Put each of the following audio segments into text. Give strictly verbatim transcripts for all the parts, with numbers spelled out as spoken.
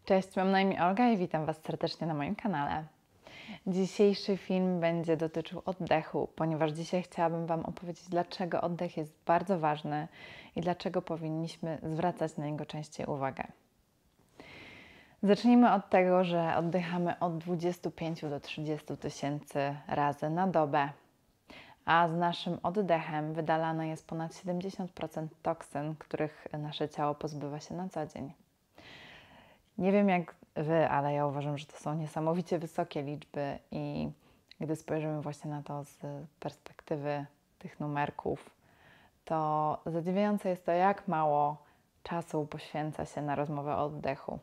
Cześć, mam na imię Olga i witam Was serdecznie na moim kanale. Dzisiejszy film będzie dotyczył oddechu, ponieważ dzisiaj chciałabym Wam opowiedzieć, dlaczego oddech jest bardzo ważny i dlaczego powinniśmy zwracać na niego częściej uwagę. Zacznijmy od tego, że oddychamy od dwudziestu pięciu do trzydziestu tysięcy razy na dobę, a z naszym oddechem wydalane jest ponad siedemdziesiąt procent toksyn, których nasze ciało pozbywa się na co dzień. Nie wiem jak Wy, ale ja uważam, że to są niesamowicie wysokie liczby i gdy spojrzymy właśnie na to z perspektywy tych numerków, to zadziwiające jest to, jak mało czasu poświęca się na rozmowę o oddechu.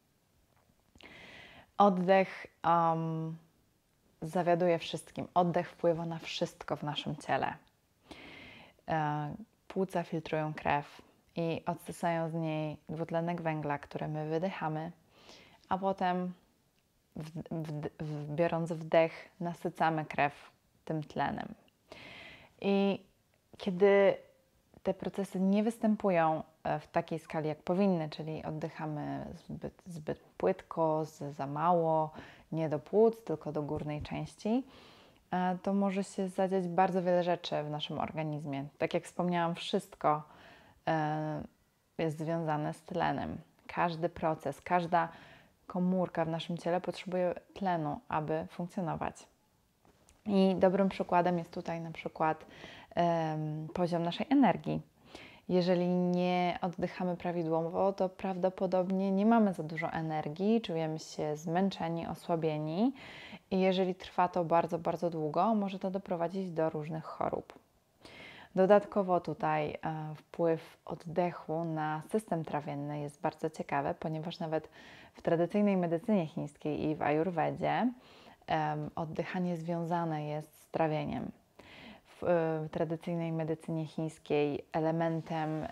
Oddech um, zawiaduje wszystkim. Oddech wpływa na wszystko w naszym ciele. E, płuca filtrują krew i odsysają z niej dwutlenek węgla, który my wydychamy, a potem w, w, w, biorąc wdech nasycamy krew tym tlenem. I kiedy te procesy nie występują w takiej skali, jak powinny, czyli oddychamy zbyt, zbyt płytko, za mało, nie do płuc, tylko do górnej części, to może się zadziać bardzo wiele rzeczy w naszym organizmie. Tak jak wspomniałam, wszystko jest związane z tlenem. Każdy proces, każda komórka w naszym ciele potrzebuje tlenu, aby funkcjonować. I dobrym przykładem jest tutaj na przykład um, poziom naszej energii. Jeżeli nie oddychamy prawidłowo, to prawdopodobnie nie mamy za dużo energii, czujemy się zmęczeni, osłabieni i jeżeli trwa to bardzo, bardzo długo, może to doprowadzić do różnych chorób. Dodatkowo tutaj e, wpływ oddechu na system trawienny jest bardzo ciekawy, ponieważ nawet w tradycyjnej medycynie chińskiej i w ajurwedzie e, oddychanie związane jest z trawieniem. W, w tradycyjnej medycynie chińskiej elementem, y,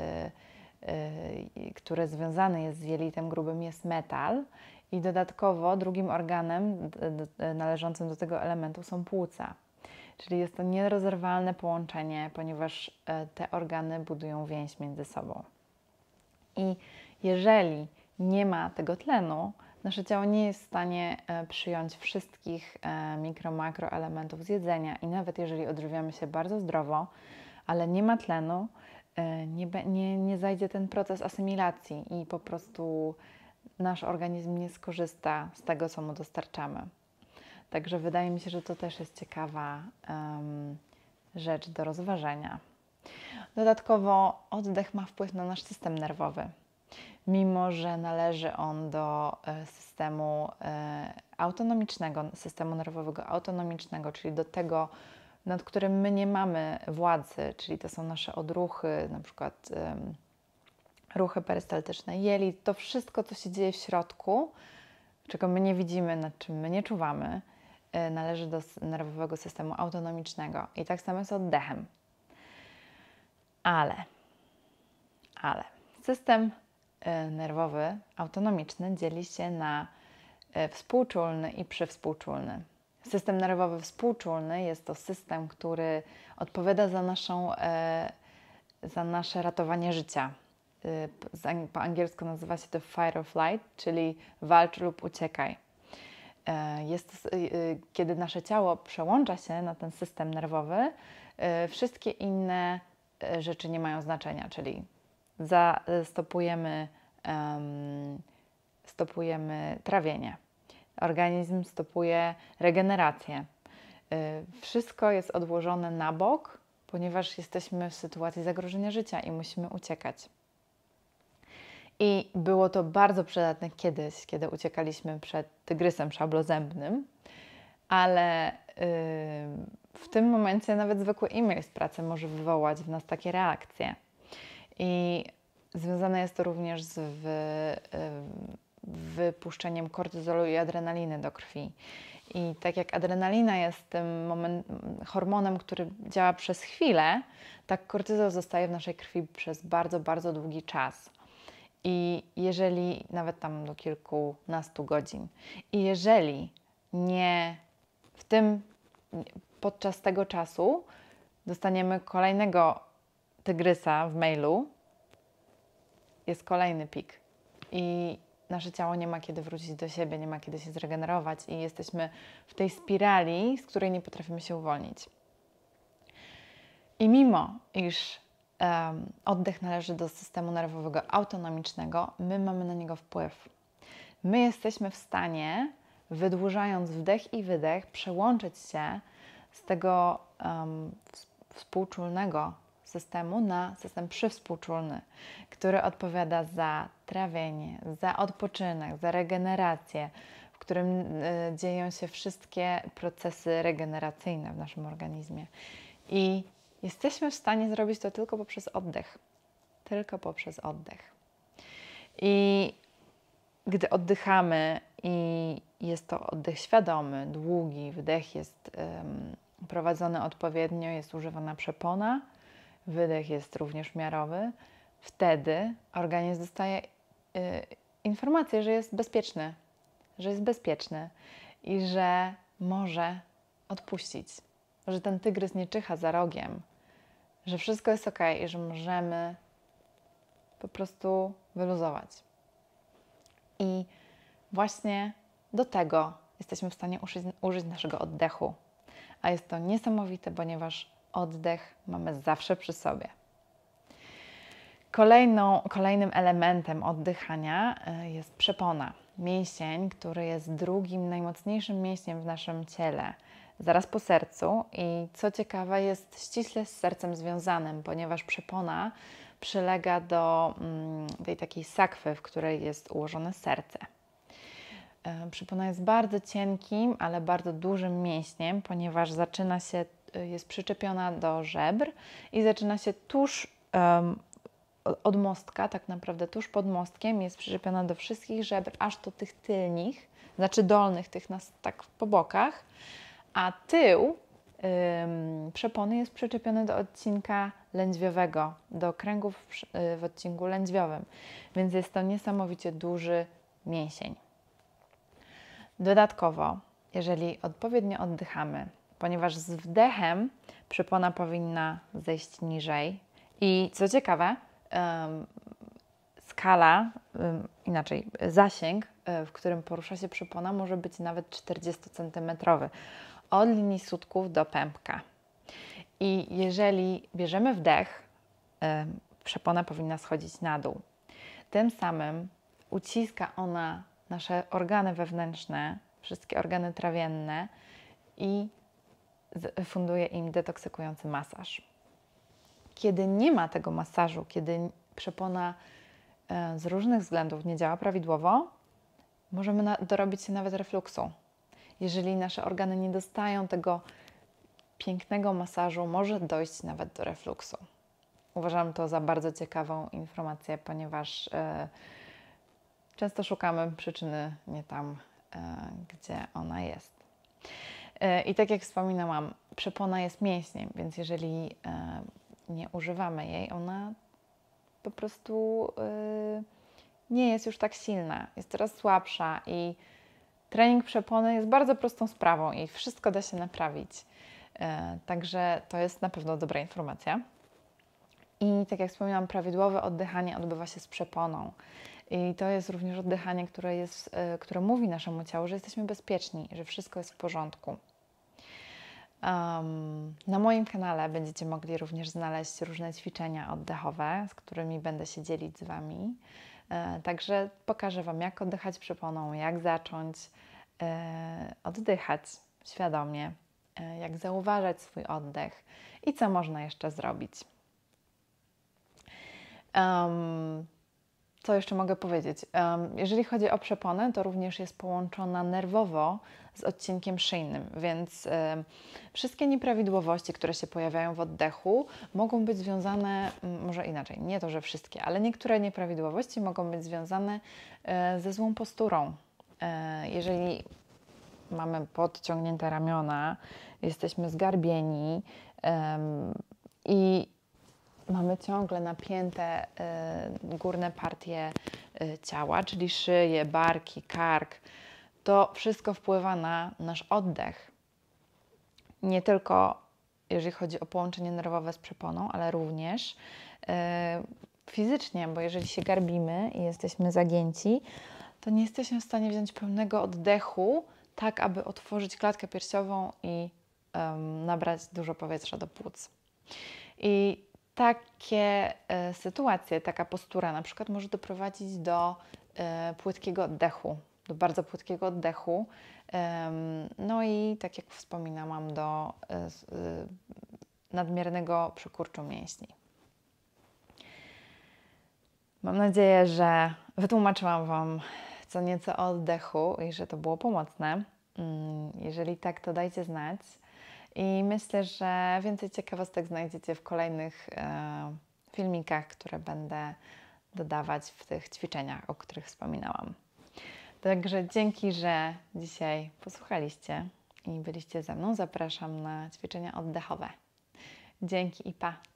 y, który związany jest z jelitem grubym, jest metal i dodatkowo drugim organem d, d, należącym do tego elementu są płuca. Czyli jest to nierozerwalne połączenie, ponieważ te organy budują więź między sobą. I jeżeli nie ma tego tlenu, nasze ciało nie jest w stanie przyjąć wszystkich mikro, makro elementów z jedzenia i nawet jeżeli odżywiamy się bardzo zdrowo, ale nie ma tlenu, nie, nie, nie zajdzie ten proces asymilacji i po prostu nasz organizm nie skorzysta z tego, co mu dostarczamy. Także wydaje mi się, że to też jest ciekawa um, rzecz do rozważenia. Dodatkowo oddech ma wpływ na nasz system nerwowy. Mimo że należy on do systemu autonomicznego, systemu nerwowego autonomicznego, czyli do tego, nad którym my nie mamy władzy, czyli to są nasze odruchy, na przykład um, ruchy perystaltyczne, jelit, to wszystko, co się dzieje w środku, czego my nie widzimy, nad czym my nie czuwamy, należy do nerwowego systemu autonomicznego. I tak samo jest z oddechem. Ale, ale system nerwowy autonomiczny dzieli się na współczulny i przywspółczulny. System nerwowy współczulny jest to system, który odpowiada za, naszą, za nasze ratowanie życia. Po angielsku nazywa się to fight or flight, czyli walcz lub uciekaj. Jest, kiedy nasze ciało przełącza się na ten system nerwowy, wszystkie inne rzeczy nie mają znaczenia, czyli stopujemy, stopujemy trawienie, organizm stopuje regenerację. Wszystko jest odłożone na bok, ponieważ jesteśmy w sytuacji zagrożenia życia i musimy uciekać. I było to bardzo przydatne kiedyś, kiedy uciekaliśmy przed tygrysem szablozębnym, ale yy, w tym momencie nawet zwykły e-mail z pracy może wywołać w nas takie reakcje. I związane jest to również z wy, yy, wypuszczeniem kortyzolu i adrenaliny do krwi. I tak jak adrenalina jest tym moment, hormonem, który działa przez chwilę, tak kortyzol zostaje w naszej krwi przez bardzo, bardzo długi czas. I jeżeli, nawet tam do kilkunastu godzin, i jeżeli nie w tym, podczas tego czasu dostaniemy kolejnego tygrysa w mailu, jest kolejny pik. I nasze ciało nie ma kiedy wrócić do siebie, nie ma kiedy się zregenerować i jesteśmy w tej spirali, z której nie potrafimy się uwolnić. I mimo, iż um, oddech należy do systemu nerwowego autonomicznego, my mamy na niego wpływ. My jesteśmy w stanie, wydłużając wdech i wydech, przełączyć się z tego um, współczulnego systemu na system przywspółczulny, który odpowiada za trawienie, za odpoczynek, za regenerację, w którym y, dzieją się wszystkie procesy regeneracyjne w naszym organizmie. I jesteśmy w stanie zrobić to tylko poprzez oddech. Tylko poprzez oddech. I gdy oddychamy i jest to oddech świadomy, długi, wdech jest um, prowadzony odpowiednio, jest używana przepona, wydech jest również miarowy, wtedy organizm dostaje y, informację, że jest bezpieczny, że jest bezpieczny i że może odpuścić, że ten tygrys nie czyha za rogiem, że wszystko jest ok i że możemy po prostu wyluzować. I właśnie do tego jesteśmy w stanie użyć, użyć naszego oddechu. A jest to niesamowite, ponieważ oddech mamy zawsze przy sobie. Kolejną, kolejnym elementem oddychania jest przepona. Mięsień, który jest drugim najmocniejszym mięśniem w naszym ciele, zaraz po sercu i co ciekawe jest ściśle z sercem związanym, ponieważ przepona przylega do mm, tej takiej sakwy, w której jest ułożone serce. E, przepona jest bardzo cienkim, ale bardzo dużym mięśniem, ponieważ zaczyna się, jest przyczepiona do żebr i zaczyna się tuż um, od mostka, tak naprawdę tuż pod mostkiem, jest przyczepiona do wszystkich żebr, aż do tych tylnych, znaczy dolnych, tych nas tak po bokach, a tył ym, przepony jest przyczepiony do odcinka lędźwiowego, do kręgów w, w odcinku lędźwiowym, więc jest to niesamowicie duży mięsień. Dodatkowo, jeżeli odpowiednio oddychamy, ponieważ z wdechem przepona powinna zejść niżej i co ciekawe, ym, skala, ym, inaczej zasięg, y, w którym porusza się przepona, może być nawet czterdziestocentymetrowy. Od linii sutków do pępka. I jeżeli bierzemy wdech, yy, przepona powinna schodzić na dół. Tym samym uciska ona nasze organy wewnętrzne, wszystkie organy trawienne i funduje im detoksykujący masaż. Kiedy nie ma tego masażu, kiedy przepona yy, z różnych względów nie działa prawidłowo, możemy na, dorobić się nawet refluksu. Jeżeli nasze organy nie dostają tego pięknego masażu, może dojść nawet do refluksu. Uważam to za bardzo ciekawą informację, ponieważ e, często szukamy przyczyny nie tam, e, gdzie ona jest. E, I tak jak wspominałam, przepona jest mięśniem, więc jeżeli e, nie używamy jej, ona po prostu e, nie jest już tak silna, jest coraz słabsza i trening przepony jest bardzo prostą sprawą i wszystko da się naprawić. E, także to jest na pewno dobra informacja. I tak jak wspomniałam, prawidłowe oddychanie odbywa się z przeponą. I to jest również oddychanie, które, jest, e, które mówi naszemu ciału, że jesteśmy bezpieczni, że wszystko jest w porządku. Um, na moim kanale będziecie mogli również znaleźć różne ćwiczenia oddechowe, z którymi będę się dzielić z Wami. E, także pokażę Wam, jak oddychać przeponą, jak zacząć e, oddychać świadomie, e, jak zauważać swój oddech i co można jeszcze zrobić. Um, co jeszcze mogę powiedzieć? Um, jeżeli chodzi o przeponę, to również jest połączona nerwowo z odcinkiem szyjnym, więc um, wszystkie nieprawidłowości, które się pojawiają w oddechu, mogą być związane, może inaczej, nie to, że wszystkie, ale niektóre nieprawidłowości mogą być związane e, ze złą posturą. E, jeżeli mamy podciągnięte ramiona, jesteśmy zgarbieni um, i mamy ciągle napięte y, górne partie y, ciała, czyli szyję, barki, kark. To wszystko wpływa na nasz oddech. Nie tylko jeżeli chodzi o połączenie nerwowe z przeponą, ale również y, fizycznie, bo jeżeli się garbimy i jesteśmy zagięci, to nie jesteśmy w stanie wziąć pełnego oddechu, tak aby otworzyć klatkę piersiową i um, nabrać dużo powietrza do płuc. I takie e, sytuacje, taka postura na przykład może doprowadzić do e, płytkiego oddechu, do bardzo płytkiego oddechu. Um, no i tak jak wspominałam, do e, e, nadmiernego przykurczu mięśni. Mam nadzieję, że wytłumaczyłam Wam co nieco o oddechu i że to było pomocne. Jeżeli tak, to dajcie znać. I myślę, że więcej ciekawostek znajdziecie w kolejnych e, filmikach, które będę dodawać w tych ćwiczeniach, o których wspominałam. Także dzięki, że dzisiaj posłuchaliście i byliście ze mną. Zapraszam na ćwiczenia oddechowe. Dzięki i pa!